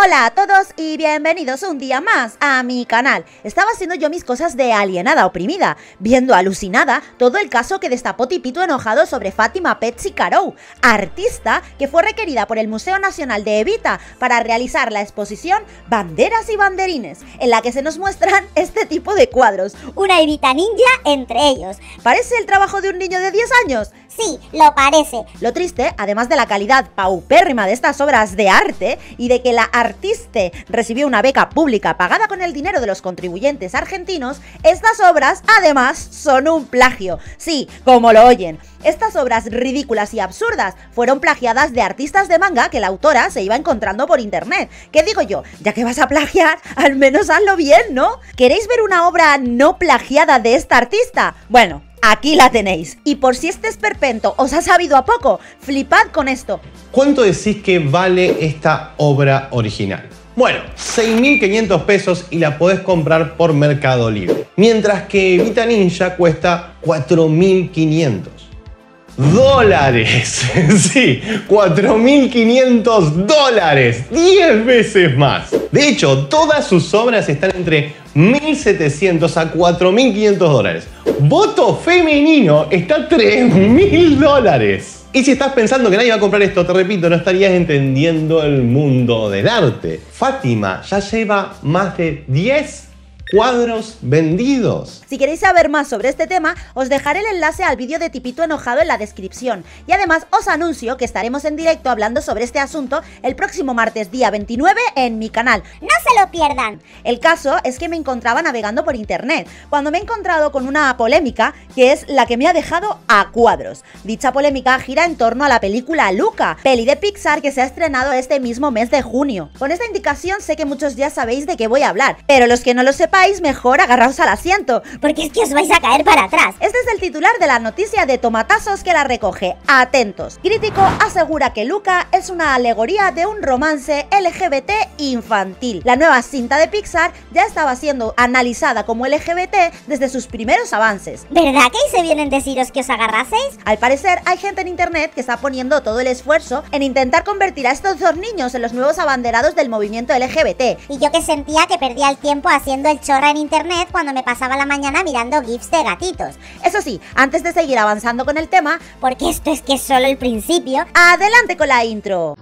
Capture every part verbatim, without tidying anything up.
Hola a todos y bienvenidos un día más a mi canal. Estaba haciendo yo mis cosas de alienada oprimida, viendo alucinada todo el caso que destapó Tipito enojado sobre Fátima Petsy Carou, artista que fue requerida por el Museo Nacional de Evita para realizar la exposición Banderas y Banderines, en la que se nos muestran este tipo de cuadros. Una Evita ninja entre ellos. ¿Parece el trabajo de un niño de diez años? Sí, lo parece. Lo triste, además de la calidad paupérrima de estas obras de arte y de que la artiste recibió una beca pública pagada con el dinero de los contribuyentes argentinos, estas obras además son un plagio. Sí, como lo oyen. Estas obras ridículas y absurdas fueron plagiadas de artistas de manga que la autora se iba encontrando por internet. ¿Qué digo yo? Ya que vas a plagiar, al menos hazlo bien, ¿no? ¿Queréis ver una obra no plagiada de esta artista? Bueno, aquí la tenéis. Y por si este esperpento os ha sabido a poco, flipad con esto. ¿Cuánto decís que vale esta obra original? Bueno, seis mil quinientos pesos y la podés comprar por Mercado Libre. Mientras que Evita Ninja cuesta cuatro mil quinientos dólares. Sí, cuatro mil quinientos dólares. diez veces más. De hecho, todas sus obras están entre mil setecientos a cuatro mil quinientos dólares. Voto femenino está a tres mil dólares. Y si estás pensando que nadie va a comprar esto, te repito, no estarías entendiendo el mundo del arte. Fátima ya lleva más de diez cuadros vendidos. Si queréis saber más sobre este tema, os dejaré el enlace al vídeo de Tipito enojado en la descripción. Y además os anuncio que estaremos en directo hablando sobre este asunto el próximo martes día veintinueve en mi canal. ¡No se lo pierdan! El caso es que me encontraba navegando por internet, cuando me he encontrado con una polémica que es la que me ha dejado a cuadros. Dicha polémica gira en torno a la película Luca, peli de Pixar que se ha estrenado este mismo mes de junio. Con esta indicación sé que muchos ya sabéis de qué voy a hablar, pero los que no lo sepáis, mejor agarraos al asiento, porque es que os vais a caer para atrás. Este es el titular de la noticia de Tomatazos que la recoge. Atentos. Crítico asegura que Luca es una alegoría de un romance L G B T infantil. La nueva cinta de Pixar ya estaba siendo analizada como L G B T desde sus primeros avances. ¿Verdad que ahí se vienen deciros que os agarraseis? Al parecer hay gente en internet que está poniendo todo el esfuerzo en intentar convertir a estos dos niños en los nuevos abanderados del movimiento L G B T. Y yo que sentía que perdía el tiempo haciendo el chorra en internet cuando me pasaba la mañana mirando gifs de gatitos. Eso sí, antes de seguir avanzando con el tema, porque esto es que es solo el principio, adelante con la intro.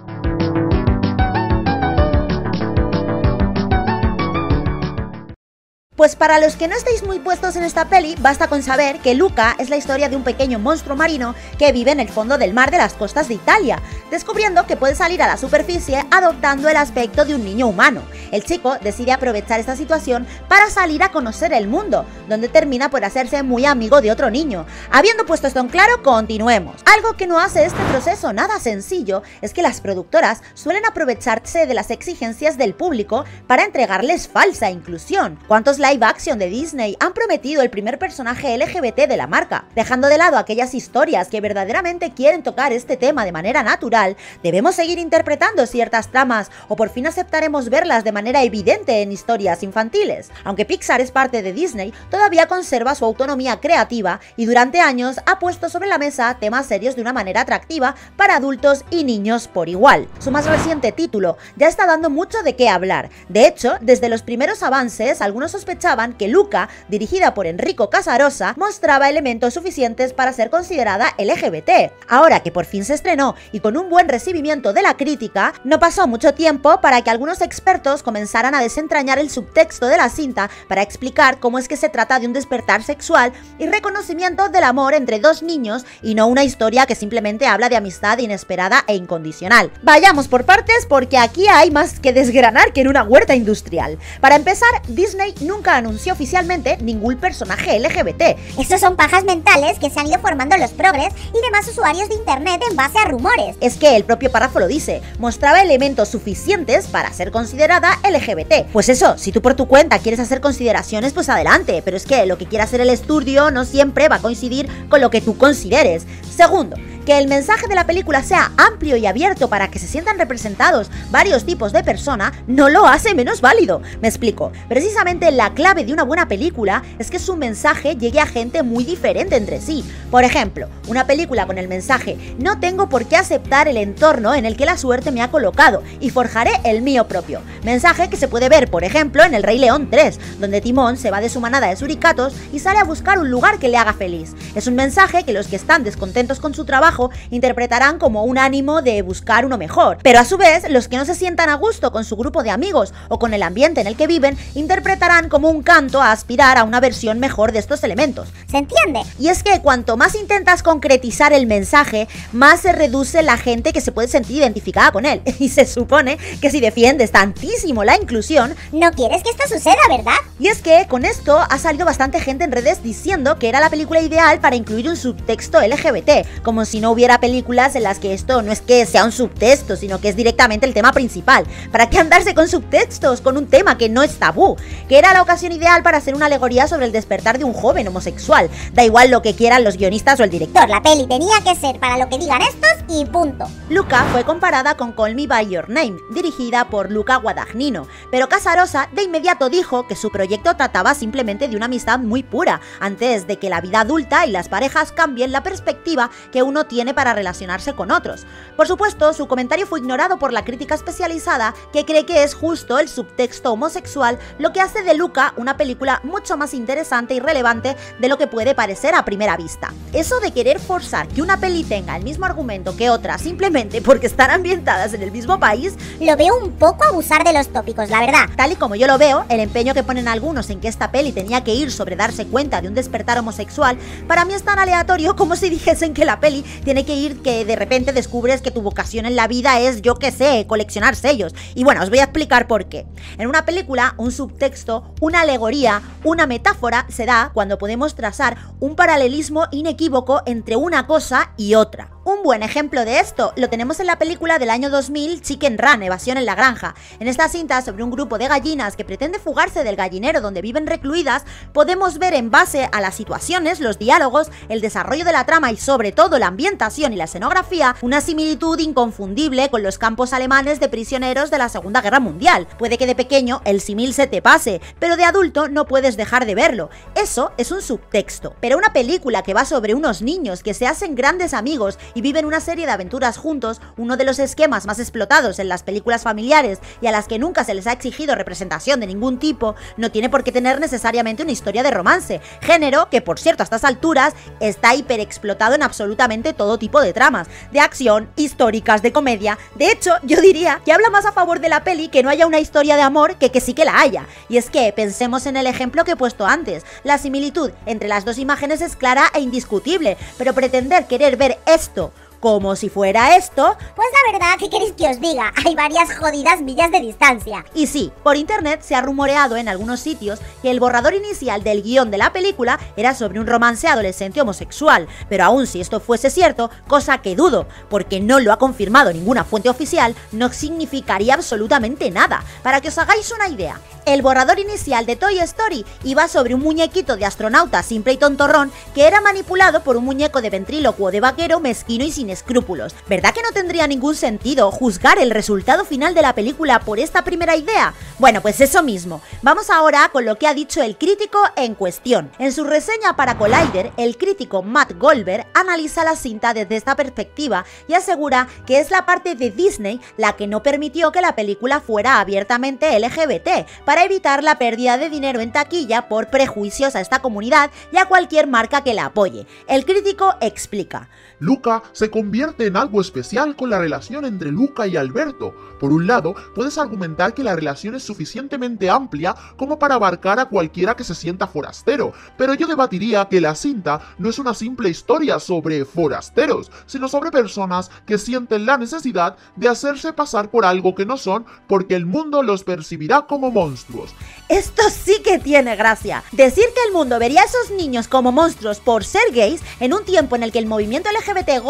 Pues para los que no estáis muy puestos en esta peli, basta con saber que Luca es la historia de un pequeño monstruo marino que vive en el fondo del mar de las costas de Italia, descubriendo que puede salir a la superficie adoptando el aspecto de un niño humano. El chico decide aprovechar esta situación para salir a conocer el mundo, donde termina por hacerse muy amigo de otro niño. Habiendo puesto esto en claro, continuemos. Algo que no hace este proceso nada sencillo es que las productoras suelen aprovecharse de las exigencias del público para entregarles falsa inclusión. ¿Cuántos live action de Disney han prometido el primer personaje L G B T de la marca? Dejando de lado aquellas historias que verdaderamente quieren tocar este tema de manera natural, ¿debemos seguir interpretando ciertas tramas o por fin aceptaremos verlas de manera evidente en historias infantiles? Aunque Pixar es parte de Disney, todavía conserva su autonomía creativa y durante años ha puesto sobre la mesa temas serios de una manera atractiva para adultos y niños por igual. Su más reciente título ya está dando mucho de qué hablar. De hecho, desde los primeros avances, algunos sospechosos que Luca, dirigida por Enrico Casarosa, mostraba elementos suficientes para ser considerada L G B T. Ahora que por fin se estrenó y con un buen recibimiento de la crítica, no pasó mucho tiempo para que algunos expertos comenzaran a desentrañar el subtexto de la cinta para explicar cómo es que se trata de un despertar sexual y reconocimiento del amor entre dos niños y no una historia que simplemente habla de amistad inesperada e incondicional. Vayamos por partes porque aquí hay más que desgranar que en una huerta industrial. Para empezar, Disney nunca anunció oficialmente ningún personaje L G B T. Estos son pajas mentales que se han ido formando los progres y demás usuarios de internet en base a rumores. Es que el propio párrafo lo dice, mostraba elementos suficientes para ser considerada L G B T. Pues eso, si tú por tu cuenta quieres hacer consideraciones, pues adelante, pero es que lo que quiera hacer el estudio no siempre va a coincidir con lo que tú consideres. Segundo, Que el mensaje de la película sea amplio y abierto para que se sientan representados varios tipos de persona no lo hace menos válido. Me explico. Precisamente la clave de una buena película es que su mensaje llegue a gente muy diferente entre sí. Por ejemplo, una película con el mensaje "no tengo por qué aceptar el entorno en el que la suerte me ha colocado y forjaré el mío propio". Mensaje que se puede ver, por ejemplo, en El Rey León tres, donde Timón se va de su manada de suricatos y sale a buscar un lugar que le haga feliz. Es un mensaje que los que están descontentos con su trabajo interpretarán como un ánimo de buscar uno mejor, pero a su vez los que no se sientan a gusto con su grupo de amigos o con el ambiente en el que viven interpretarán como un canto a aspirar a una versión mejor de estos elementos. ¿Se entiende? Y es que cuanto más intentas concretizar el mensaje, más se reduce la gente que se puede sentir identificada con él. Y se supone que si defiendes tantísimo la inclusión, no quieres que esto suceda, ¿verdad? Y es que con esto ha salido bastante gente en redes diciendo que era la película ideal para incluir un subtexto L G B T, como si no hubiera películas en las que esto no es que sea un subtexto, sino que es directamente el tema principal. ¿Para qué andarse con subtextos, con un tema que no es tabú? Que era la ocasión ideal para hacer una alegoría sobre el despertar de un joven homosexual. Da igual lo que quieran los guionistas o el director. La peli tenía que ser para lo que digan estos y punto. Luca fue comparada con Call Me By Your Name, dirigida por Luca Guadagnino, pero Casarosa de inmediato dijo que su proyecto trataba simplemente de una amistad muy pura, antes de que la vida adulta y las parejas cambien la perspectiva que uno tiene para relacionarse con otros. Por supuesto, su comentario fue ignorado por la crítica especializada, que cree que es justo el subtexto homosexual lo que hace de Luca una película mucho más interesante y relevante de lo que puede parecer a primera vista. Eso de querer forzar que una peli tenga el mismo argumento que otra simplemente porque están ambientadas en el mismo país, lo veo un poco abusar de los tópicos, la verdad. Tal y como yo lo veo, el empeño que ponen algunos en que esta peli tenía que ir sobre darse cuenta de un despertar homosexual, para mí es tan aleatorio como si dijesen que la peli tiene que ir que de repente descubres que tu vocación en la vida es, yo qué sé, coleccionar sellos. Y bueno, os voy a explicar por qué. En una película, un subtexto, una alegoría, una metáfora se da cuando podemos trazar un paralelismo inequívoco entre una cosa y otra. Un buen ejemplo de esto lo tenemos en la película del año dos mil Chicken Run, Evasión en la Granja. En esta cinta sobre un grupo de gallinas que pretende fugarse del gallinero donde viven recluidas, podemos ver en base a las situaciones, los diálogos, el desarrollo de la trama y sobre todo la ambientación y la escenografía, una similitud inconfundible con los campos alemanes de prisioneros de la Segunda Guerra Mundial. Puede que de pequeño el símil se te pase, pero de adulto no puedes dejar de verlo. Eso es un subtexto. Pero una película que va sobre unos niños que se hacen grandes amigos y viven una serie de aventuras juntos, uno de los esquemas más explotados en las películas familiares y a las que nunca se les ha exigido representación de ningún tipo, no tiene por qué tener necesariamente una historia de romance, género que por cierto a estas alturas está hiperexplotado en absolutamente todo tipo de tramas, de acción, históricas, de comedia. De hecho, yo diría que habla más a favor de la peli que no haya una historia de amor que que sí que la haya. Y es que pensemos en el ejemplo que he puesto antes, la similitud entre las dos imágenes es clara e indiscutible, pero pretender querer ver esto como si fuera esto, pues la verdad, ¿qué queréis que os diga? Hay varias jodidas millas de distancia. Y sí, por internet se ha rumoreado en algunos sitios que el borrador inicial del guión de la película era sobre un romance adolescente homosexual, pero aún si esto fuese cierto, cosa que dudo, porque no lo ha confirmado ninguna fuente oficial, no significaría absolutamente nada. Para que os hagáis una idea, el borrador inicial de Toy Story iba sobre un muñequito de astronauta simple y tontorrón que era manipulado por un muñeco de ventrílocuo de vaquero mezquino y sin escrúpulos. ¿Verdad que no tendría ningún sentido juzgar el resultado final de la película por esta primera idea? Bueno, pues eso mismo. Vamos ahora con lo que ha dicho el crítico en cuestión. En su reseña para Collider, el crítico Matt Goldberg analiza la cinta desde esta perspectiva y asegura que es la parte de Disney la que no permitió que la película fuera abiertamente L G B T, para evitar la pérdida de dinero en taquilla por prejuicios a esta comunidad y a cualquier marca que la apoye. El crítico explica: Luca se convierte en algo especial con la relación entre Luca y Alberto. Por un lado, puedes argumentar que la relación es suficientemente amplia como para abarcar a cualquiera que se sienta forastero, pero yo debatiría que la cinta no es una simple historia sobre forasteros, sino sobre personas que sienten la necesidad de hacerse pasar por algo que no son porque el mundo los percibirá como monstruos. Esto sí que tiene gracia. Decir que el mundo vería a esos niños como monstruos por ser gays en un tiempo en el que el movimiento L G B T goza de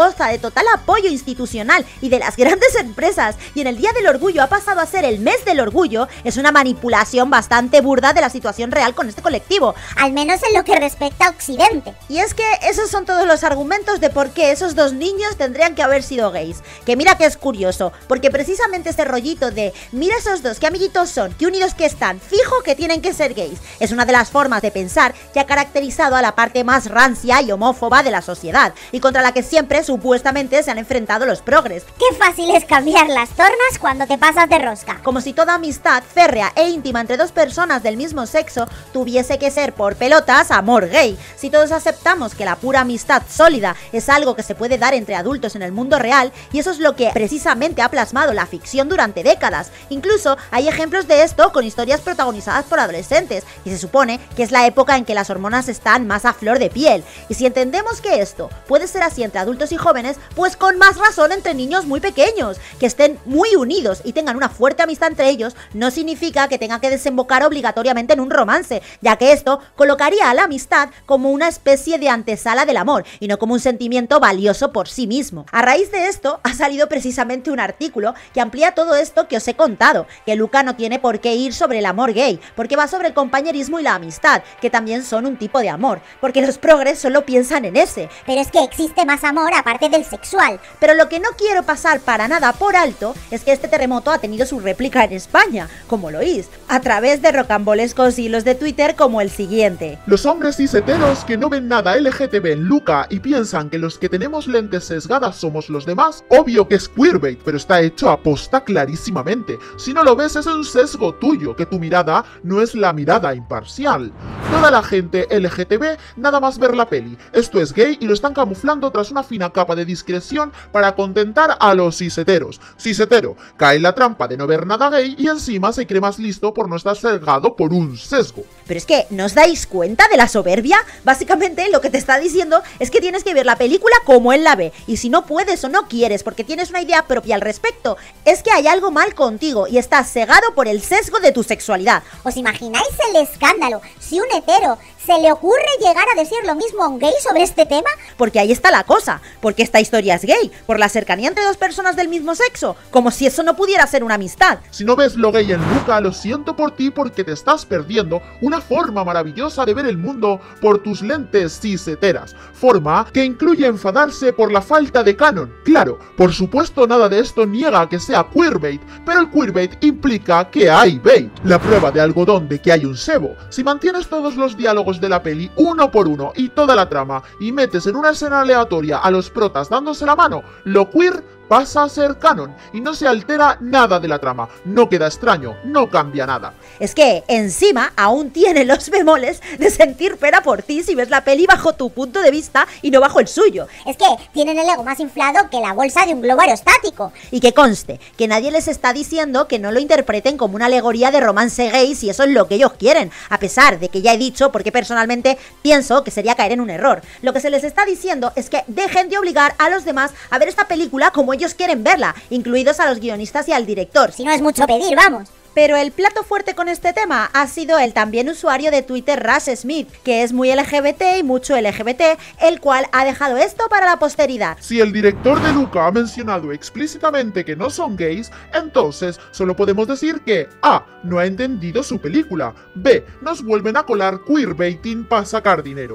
total apoyo institucional y de las grandes empresas, y en el Día del Orgullo ha pasado a ser el mes del orgullo, es una manipulación bastante burda de la situación real con este colectivo. Al menos en lo que respecta a Occidente. Y es que esos son todos los argumentos de por qué esos dos niños tendrían que haber sido gays. Que mira que es curioso, porque precisamente ese rollito de mira esos dos, qué amiguitos son, qué unidos que están, fijo que tienen que ser gays, es una de las formas de pensar que ha caracterizado a la parte más rancia y homófoba de la sociedad, y contra la que siempre supuestamente se han enfrentado los progres. Qué fácil es cambiar las tornas cuando te pasas de rosca. Como si toda amistad férrea e íntima entre dos personas del mismo sexo tuviese que ser por pelotas amor gay. Si todos aceptamos que la pura amistad sólida es algo que se puede dar entre adultos en el mundo real, y eso es lo que precisamente ha plasmado la ficción durante décadas. Incluso hay ejemplos de esto con historias protagonizadas por adolescentes, y se supone que es la época en que las hormonas están más a flor de piel. Y si entendemos que esto puede ser así entre adultos y jóvenes, pues con más razón entre niños muy pequeños, que estén muy unidos y tengan una fuerte amistad entre ellos, no significa que tenga que desembocar obligatoriamente en un romance, ya que esto colocaría a la amistad como una especie de antesala del amor y no como un sentimiento valioso por sí mismo. A raíz de esto ha salido precisamente un artículo que amplía todo esto que os he contado, que Luca no tiene por qué ir sobre el amor gay, porque va sobre el compañerismo y la amistad, que también son un tipo de amor, porque los progres solo piensan en ese. Pero es que existe más amor aparte del sexual. Pero lo que no quiero pasar para nada por alto es que este terremoto ha tenido su réplica en España, como lo oís, a través de rocambolescos hilos de Twitter como el siguiente. Los hombres ciseteros que no ven nada L G T B en Luca y piensan que los que tenemos lentes sesgadas somos los demás, obvio que es queerbait, pero está hecho a posta clarísimamente. Si no lo ves, es un sesgo tuyo, que tu mirada no es la mirada imparcial. Toda la gente L G T B nada más ver la peli. Esto es gay y lo están camuflando tras una fina capa de discreción para contentar a los ciseteros. Cisetero, cae en la trampa de no ver nada gay y encima se cree más listo por no estar sesgado por un sesgo. Pero es que, ¿no os dais cuenta de la soberbia? Básicamente lo que te está diciendo es que tienes que ver la película como él la ve, y si no puedes o no quieres porque tienes una idea propia al respecto, es que hay algo mal contigo y estás cegado por el sesgo de tu sexualidad. ¿Os imagináis el escándalo si un hetero se le ocurre llegar a decir lo mismo a un gay sobre este tema? Porque ahí está la cosa, porque esta historia es gay, por la cercanía entre dos personas del mismo sexo, como si eso no pudiera ser una amistad. Si no ves lo gay en Luca, lo siento por ti porque te estás perdiendo una forma maravillosa de ver el mundo por tus lentes ciseteras, forma que incluye enfadarse por la falta de canon. Claro, por supuesto nada de esto niega que sea queerbait, pero el queerbait implica que hay bait, la prueba de algodón de que hay un sebo. Si mantienes todos los diálogos de la peli uno por uno y toda la trama y metes en una escena aleatoria a los protas dándose la mano, lo queer pasa a ser canon y no se altera nada de la trama, no queda extraño, no cambia nada. Es que encima aún tiene los bemoles de sentir pena por ti si ves la peli bajo tu punto de vista y no bajo el suyo. Es que tienen el ego más inflado que la bolsa de un globo aerostático. Y que conste, que nadie les está diciendo que no lo interpreten como una alegoría de romance gay si eso es lo que ellos quieren, a pesar de que ya he dicho porque personalmente pienso que sería caer en un error. Lo que se les está diciendo es que dejen de obligar a los demás a ver esta película como ellos quieren verla, incluidos a los guionistas y al director. Si no es mucho pedir, vamos. Pero el plato fuerte con este tema ha sido el también usuario de Twitter Russ Smith, que es muy L G B T y mucho L G B T, el cual ha dejado esto para la posteridad. Si el director de Luca ha mencionado explícitamente que no son gays, entonces solo podemos decir que A. no ha entendido su película, B. nos vuelven a colar queerbaiting para sacar dinero.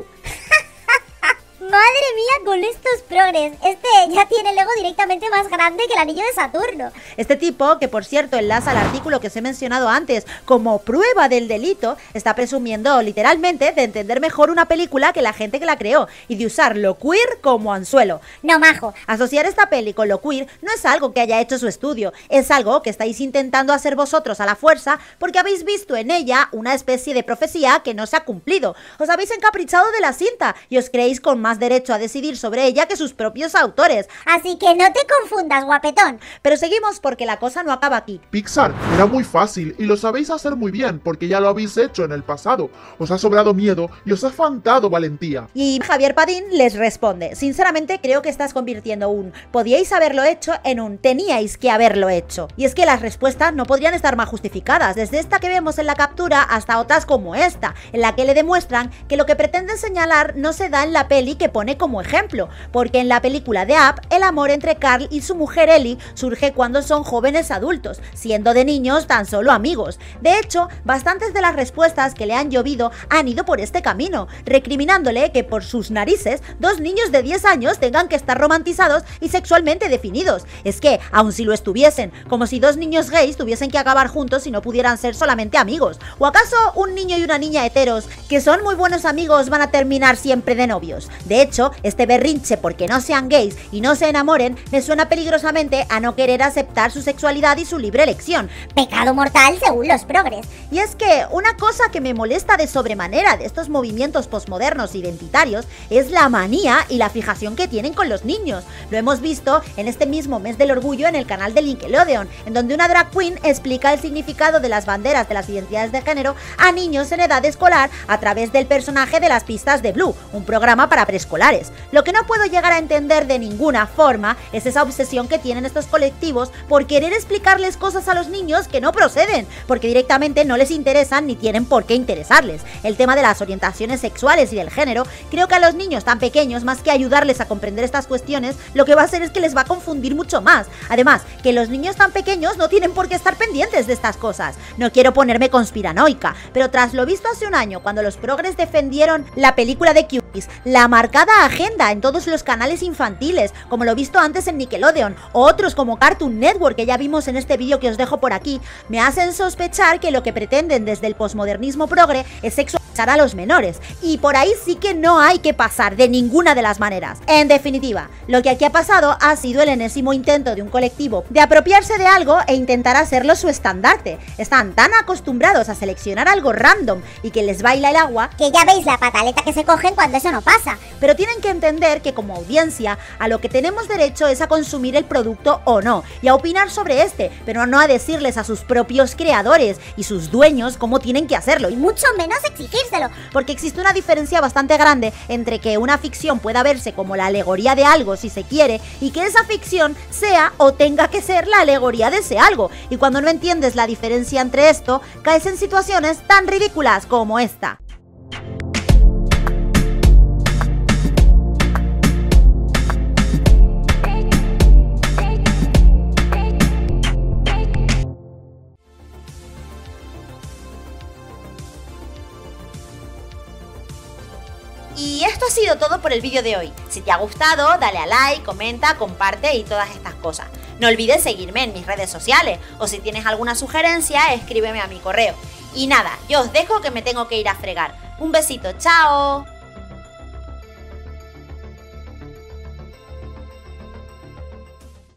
Madre mía, con estos progres, este ya tiene el ego directamente más grande que el anillo de Saturno. Este tipo, que por cierto enlaza al artículo que os he mencionado antes como prueba del delito, está presumiendo literalmente de entender mejor una película que la gente que la creó y de usar lo queer como anzuelo. No, majo. Asociar esta peli con lo queer no es algo que haya hecho su estudio, es algo que estáis intentando hacer vosotros a la fuerza porque habéis visto en ella una especie de profecía que no se ha cumplido. Os habéis encaprichado de la cinta y os creéis con más derecho a decidir sobre ella que sus propios autores. Así que no te confundas, guapetón. Pero seguimos porque la cosa no acaba aquí. Pixar, era muy fácil y lo sabéis hacer muy bien porque ya lo habéis hecho en el pasado. Os ha sobrado miedo y os ha faltado valentía. Y Javier Padín les responde: sinceramente creo que estás convirtiendo un podíais haberlo hecho en un teníais que haberlo hecho. Y es que las respuestas no podrían estar más justificadas, desde esta que vemos en la captura hasta otras como esta, en la que le demuestran que lo que pretenden señalar no se da en la peli que pone como ejemplo, porque en la película de Up, el amor entre Carl y su mujer Ellie surge cuando son jóvenes adultos, siendo de niños tan solo amigos. De hecho, bastantes de las respuestas que le han llovido han ido por este camino, recriminándole que por sus narices dos niños de diez años tengan que estar romantizados y sexualmente definidos. Es que, aun si lo estuviesen, como si dos niños gays tuviesen que acabar juntos y no pudieran ser solamente amigos. ¿O acaso un niño y una niña heteros, que son muy buenos amigos, van a terminar siempre de novios? De hecho, este berrinche porque no sean gays y no se enamoren me suena peligrosamente a no querer aceptar su sexualidad y su libre elección. Pecado mortal según los progres. Y es que una cosa que me molesta de sobremanera de estos movimientos posmodernos identitarios es la manía y la fijación que tienen con los niños. Lo hemos visto en este mismo mes del orgullo en el canal de Nickelodeon, en donde una drag queen explica el significado de las banderas de las identidades de género a niños en edad escolar a través del personaje de las pistas de Blue, un programa para preescolares. Lo que no puedo llegar a entender de ninguna forma es esa obsesión que tienen estos colectivos por querer explicarles cosas a los niños que no proceden, porque directamente no les interesan ni tienen por qué interesarles. El tema de las orientaciones sexuales y del género, creo que a los niños tan pequeños, más que ayudarles a comprender estas cuestiones, lo que va a hacer es que les va a confundir mucho más. Además, que los niños tan pequeños no tienen por qué estar pendientes de estas cosas. No quiero ponerme conspiranoica, pero tras lo visto hace un año, cuando los progres defendieron la película de Cuties, la marcada agenda en todos los canales infantiles, como lo visto antes en Nickelodeon, o otros como Cartoon Network, que ya vimos en este vídeo que os dejo por aquí, me hacen sospechar que lo que pretenden desde el posmodernismo progre es sexualizar a los menores, y por ahí sí que no hay que pasar de ninguna de las maneras. En definitiva, lo que aquí ha pasado ha sido el enésimo intento de un colectivo de apropiarse de algo e intentar hacerlo su estandarte. Están tan acostumbrados a seleccionar algo random y que les baila el agua, Que ya veis la pataleta que se cogen cuando eso no pasa. pero tienen que entender que como audiencia a lo que tenemos derecho es a consumir el producto o no, y a opinar sobre este, pero no a decirles a sus propios creadores y sus dueños cómo tienen que hacerlo. Y mucho menos exigírselo. Porque existe una diferencia bastante grande entre que una ficción pueda verse como la alegoría de algo si se quiere, y que esa ficción sea o tenga que ser la alegoría de ese algo. Y cuando no entiendes la diferencia entre esto, caes en situaciones tan ridículas como esta. Y esto ha sido todo por el vídeo de hoy. Si te ha gustado, dale a like, comenta, comparte y todas estas cosas. No olvides seguirme en mis redes sociales, o si tienes alguna sugerencia, escríbeme a mi correo. Y nada, yo os dejo que me tengo que ir a fregar. Un besito, chao.